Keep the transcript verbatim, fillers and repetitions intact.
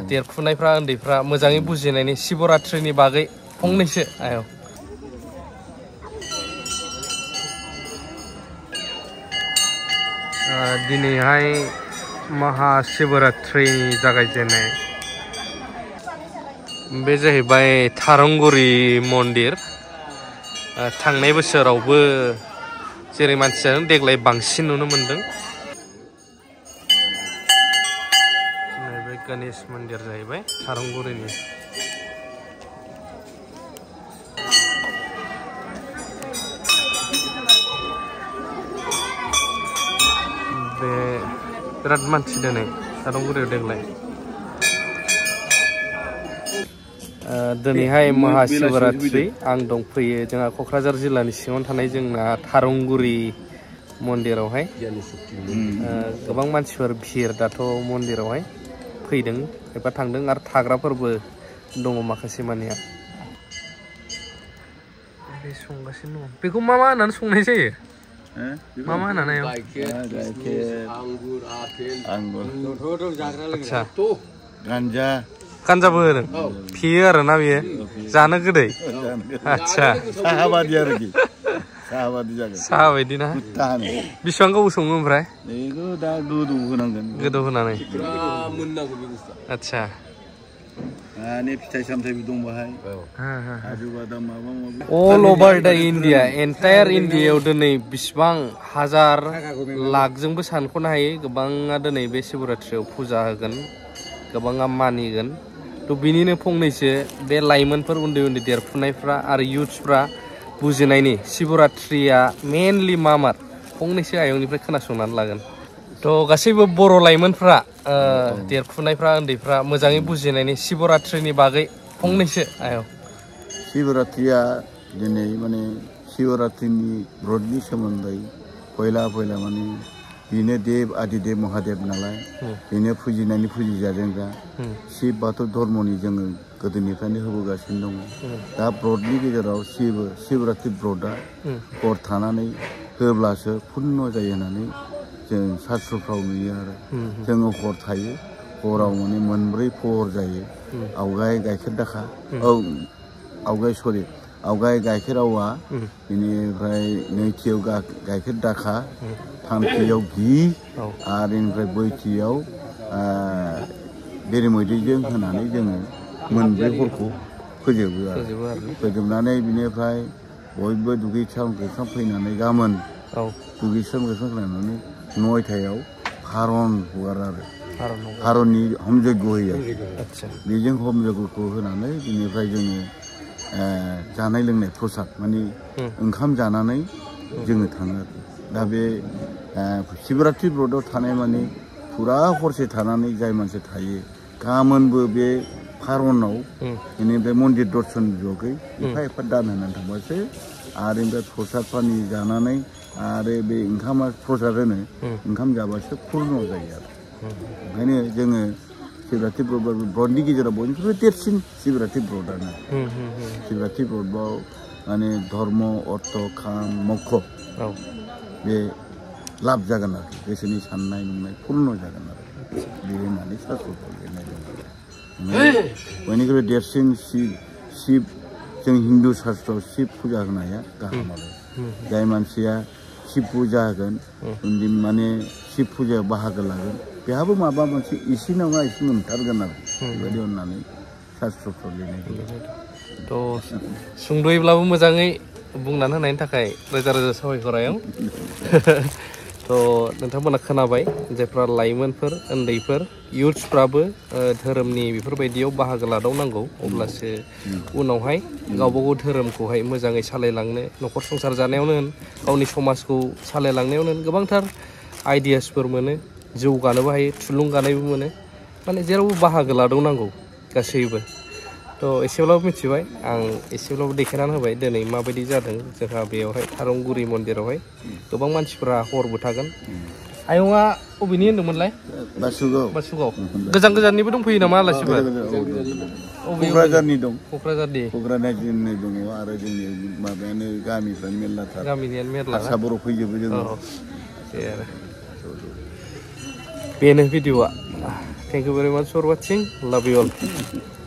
देरफुनायफ्रा उन्दैफ्रा मोजाङै बुजिनायनि शिवरात्रिनि बागै फंनैसो आयौ दिनैहाय महाशिवरात्रिनि जागायजेननाय बे जाहैबाय थारंगुरि मन्दिर थांनाय बोसोरावबो जेरै मानसियानो देग्लाय बांसिन नुनो मोनदों नैबे गणेश मन्दिर जाहैबाय थारंगुरिनि बे बिराद मानसि दोनै थारंगुरियाव देग्लाय दिनैहाय महाशिवरात्रि आं दंफैयो जोंहा क'क्राझार जिल्लानि सिङाव थानाय जोंना थारंगुरि मन्दिरावहाय गोबां मानसिफोर भिर दाथ' मन्दिरावहाय फैदों एबा थांदों आरो थाग्राफोरबो दङ माखासे मानिया बे संगासिनो दङ बेखौ मा मा होननानै संनाय जायो मा मा होननानै आच्छा गान्जा गान्जाबो होदों फेयो आरोना बेयो जानो गोदै आच्छा साहा बादि आरोखि साहा बादि जागोन साहा बायदि ना बेसेबां गोबाव सङो ओमफ्राय बेखौ दा गोदौ होनांगोन गोदौ होनानै आच्छा माने फिथाइ सामथाइबो दं बाहाय काजु बादाम माबा माबि all over the India entire इन्डियायाव दिनै बिसिबां हाजार लाखजोंबो सानख'नो हायो गोबाङा दिनै बे शिवरात्रियाव फुजा होगोन गोबाङा मानिगोन थ' बिनिनो फंनैसो बे लाइमोनफोर उन्दै उन्दै देरफुनायफ्रा आरो युथ्सफ्रा बुजिनायनि शिवरात्रिया मेनलि मा मा फंनैसो आयंनिफ्राय खोनासंनानै लागोन थ' गासैबो बर' लाइमोनफ्रा देरफुनायफ्रा उन्दैफ्रा मोजाङै बुजिनायनि शिवरात्रिनि बागै फंनैसो आयं शिवरात्रिया दिनै माने शिवरात्रिनि ब्रतनि सोमोन्दै पयला पयला माने बेनो देव आदिदेव महादेव नालाय बेनो फुजिनायनि फुजिजादोंग्रा शिब बाथौ धर्मनि जोङो गोदोनिफ्रायनो होबोगासिनो दङ दा ब्रतनि गेजेराव शिव शिवरात्रि ब्रतआ हर थानानै होब्लासो पुन्न जायो होननानै जों शास्त्रफ्राव नुयो आरो जोङो हर थायो हराव माने मोनब्रै फहर जायो आवगाय गाइखेर दाखा औ आवगाय सरि आवगाय गाइखेर आवा बेनिफ्राय नैथियाव गाइखेर दाखा थामथियाव घि आरो बेनिफ्राय बैथियाव बेरेमोदैजों होनानै जोङो मोनब्रै हरखौ फोजोबो आरो फोजोबनानै बिनिफ्राय बयबो दुगैस्रां लोबस्रां फैनानै गाबोन दुगैस्रां लोबस्रां खालामनानै नयथायाव फारन हगारो आरो फारननि हम यज्ञ होयो बेजों हम यज्ञखौ होनानै बिनिफ्राय जोङो जानाय लोंनाय प्रसाद माने ओंखाम जानानै जोङो थाङो आरो दा बे शिवरात्रि ब्रतआव थानाय माने फुरा हरसे थानानै जाय मानसि थायो गाबोनबो बे फारनाव बेनिफ्राय मन्दिर दर्शन जगै एफा एफा दान होनानै थांबासो आरो बेनिफ्राय प्रसाद पानि जानानै आरो बे ओंखामा प्रसाद होनो ओंखाम जाबासो पुर्ण जायो आरो ओंखायनो जोङो शिवरात्रि ब्रतनि गेजेराव बयनिख्रुइबो देरसिन शिवरात्रि ब्रतआनो शिवरात्रि ब्रतआव माने धर्म अर्थ काम मोक्ष बे लाभ जागोन आरो गोसोनि साननाय नुनाय पुर्ण जागोन आरो बे होननानै शास्त्रफ्राव लिरनाय दं बयनिख्रुइबो देरसिन शिब शिब जों हिन्दु शास्त्रआव शिब फुजा होनाया गाहाम आरो जाय मानसिया शिब फुजा होगोन उन्दै माने शिब फुजायाव बाहागो लागोन बेहाबो माबा मोनसे एसे नङा एसे मोनथारगोन आरो बेबायदि होननानै शास्त्रफ्राव लिरनाय दं थ' सुंद'यैब्लाबो मोजाङै बुंनानै होनायनि थाखाय रोजा रोजा साबायखर आयं थ' नोंथांमोना खोनाबाय जायफ्रा लाइमोनफोर उन्दैफोर युथ्सफ्राबो धोरोमनि बेफोरबायदियाव बाहागो लादावनांगौ अब्लासो उनावहाय गावबा गाव धोरोमखौहाय मोजाङै सालायलांनो न'खर संसार जानायावनो होन गावनि समाजखौ सालायलांनायावनो होन गोबांथार आइडियासफोर मोनो जौगानोबो हायो थुलुंगानायबो मोनो माने जेरावबो बाहागो लादावनांगौ गासैबो थ' एसेब्लाबो मिथिबाय आं एसेब्लाबो देखायनानै होबाय दिनै माबायदि जादों जोंहा बेयावहाय थारंगुरि मन्दिरावहाय गोबां मानसिफ्रा हरबो थागोन आयंआ बबेनि होनदोंमोनलाय बासुगाव बासुगाव गोजान गोजाननिबो दंफैयो नामा आलासिफोर क'क्राझारनि दं क'क्राझारनि क'क्राझारनि दङ आरो जोंनि माबायानो गामिफ्रानो मेरलाथार गामिनियानो मेरला हारसा बर' फैजोबो जोङो बे आरो बेनो भिडिअआ Thank you very much for watching. Love you all.